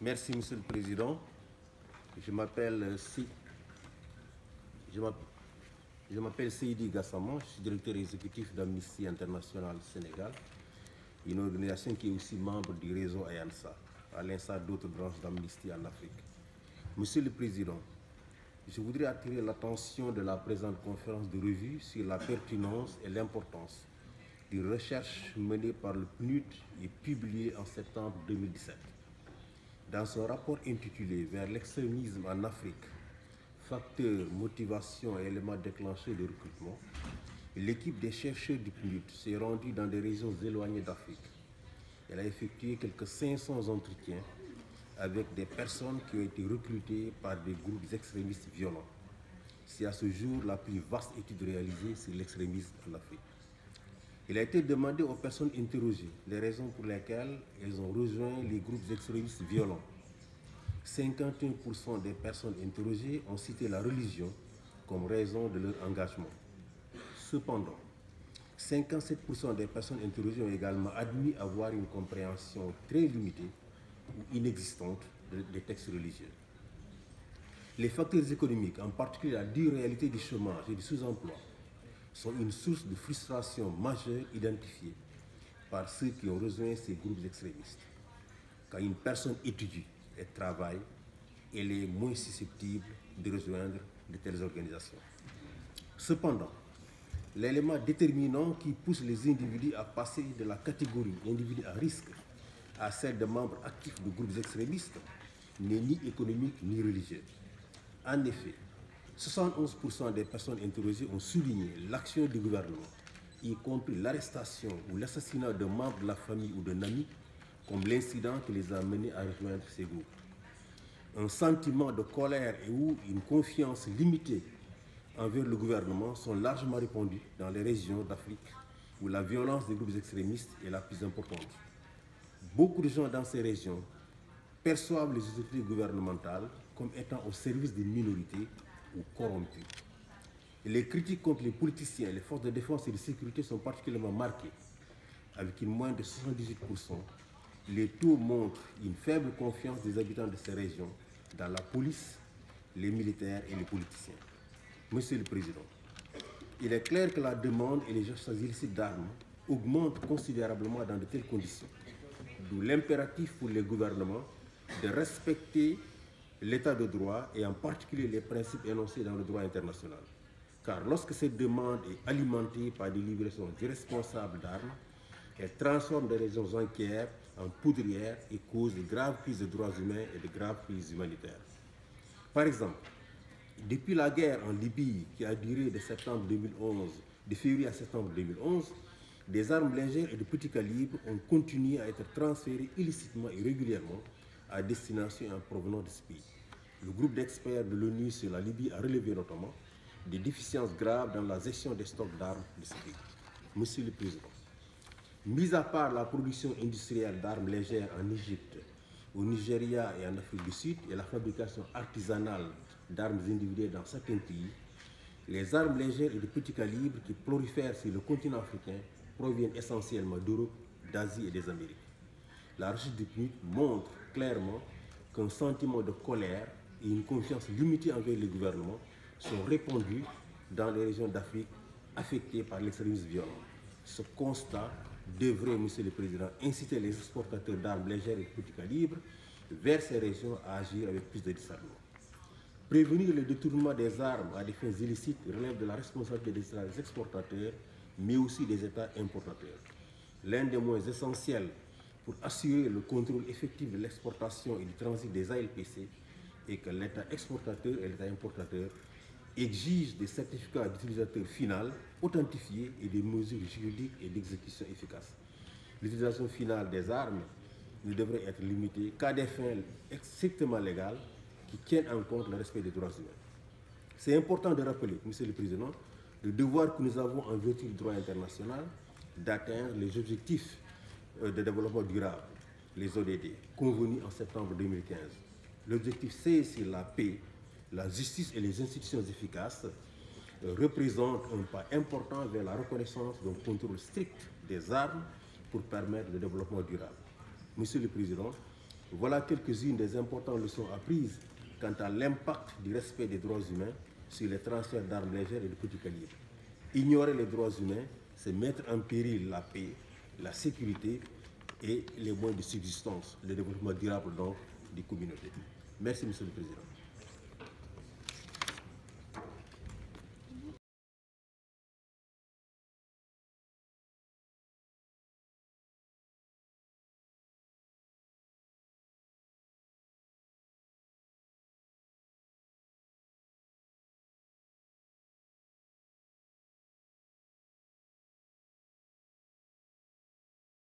Merci, Monsieur le Président. Je m'appelle Seydi Gassama, je suis directeur exécutif d'Amnesty International Sénégal, une organisation qui est aussi membre du réseau AYANSA, à l'instar d'autres branches d'Amnesty en Afrique. Monsieur le Président, je voudrais attirer l'attention de la présente conférence de revue sur la pertinence et l'importance des recherches menées par le PNUD et publiées en septembre 2017. Dans son rapport intitulé « Vers l'extrémisme en Afrique, facteurs, motivation et éléments déclencheurs de recrutement », l'équipe des chercheurs du PNUD s'est rendue dans des régions éloignées d'Afrique. Elle a effectué quelques 500 entretiens avec des personnes qui ont été recrutées par des groupes extrémistes violents. C'est à ce jour la plus vaste étude réalisée sur l'extrémisme en Afrique. Il a été demandé aux personnes interrogées les raisons pour lesquelles elles ont rejoint les groupes extrémistes violents. 51% des personnes interrogées ont cité la religion comme raison de leur engagement. Cependant, 57% des personnes interrogées ont également admis avoir une compréhension très limitée ou inexistante des textes religieux. Les facteurs économiques, en particulier la dure réalité du chômage et du sous-emploi, sont une source de frustration majeure identifiée par ceux qui ont rejoint ces groupes extrémistes. Quand une personne étudie et travaille, elle est moins susceptible de rejoindre de telles organisations. Cependant, l'élément déterminant qui pousse les individus à passer de la catégorie d'individus à risque à celle de membres actifs de groupes extrémistes n'est ni économique ni religieux. En effet, 71% des personnes interrogées ont souligné l'action du gouvernement, y compris l'arrestation ou l'assassinat d'un membre de la famille ou d'un ami, comme l'incident qui les a menés à rejoindre ces groupes. Un sentiment de colère et ou une confiance limitée envers le gouvernement sont largement répandus dans les régions d'Afrique où la violence des groupes extrémistes est la plus importante. Beaucoup de gens dans ces régions perçoivent les autorités gouvernementales comme étant au service des minorités ou corrompus. Et les critiques contre les politiciens et les forces de défense et de sécurité sont particulièrement marquées. Avec une moyenne de 78%, les taux montrent une faible confiance des habitants de ces régions dans la police, les militaires et les politiciens. Monsieur le Président, il est clair que la demande et les achats illicites d'armes augmentent considérablement dans de telles conditions, d'où l'impératif pour les gouvernements de respecter l'état de droit et en particulier les principes énoncés dans le droit international. Car lorsque cette demande est alimentée par des livraisons irresponsables d'armes, elle transforme des régions entières en poudrières et cause de graves crises de droits humains et de graves crises humanitaires. Par exemple, depuis la guerre en Libye qui a duré de février à septembre 2011, des armes légères et de petit calibre ont continué à être transférées illicitement et régulièrement à destination et en provenance de ce pays. Le groupe d'experts de l'ONU sur la Libye a relevé notamment des déficiences graves dans la gestion des stocks d'armes de ce pays. Monsieur le Président, mis à part la production industrielle d'armes légères en Égypte, au Nigeria et en Afrique du Sud et la fabrication artisanale d'armes individuelles dans certains pays, les armes légères et de petit calibre qui prolifèrent sur le continent africain proviennent essentiellement d'Europe, d'Asie et des Amériques. La recherche du PNUD montre clairement qu'un sentiment de colère et une confiance limitée envers les gouvernements sont répandus dans les régions d'Afrique affectées par l'extrémisme violent. Ce constat devrait, Monsieur le Président, inciter les exportateurs d'armes légères et de petit calibre vers ces régions à agir avec plus de discernement. Prévenir le détournement des armes à des fins illicites relève de la responsabilité des exportateurs, mais aussi des États importateurs. L'un des moyens essentiels pour assurer le contrôle effectif de l'exportation et du transit des ALPC est que l'État exportateur et l'État importateur exigent des certificats d'utilisateur final authentifiés et des mesures juridiques et d'exécution efficaces. L'utilisation finale des armes ne devrait être limitée qu'à des fins strictement légales qui tiennent en compte le respect des droits humains. C'est important de rappeler, Monsieur le Président, le devoir que nous avons en vertu du droit international d'atteindre les objectifs de développement durable, les ODD, convenus en septembre 2015. L'objectif C sur la paix, la justice et les institutions efficaces représente un pas important vers la reconnaissance d'un contrôle strict des armes pour permettre le développement durable. Monsieur le Président, Voilà quelques-unes des importantes leçons apprises quant à l'impact du respect des droits humains sur les transferts d'armes légères et de petit calibre. Ignorer les droits humains, c'est mettre en péril la paix, la sécurité et les moyens de subsistance, le développement durable donc des communautés. Merci, Monsieur le Président.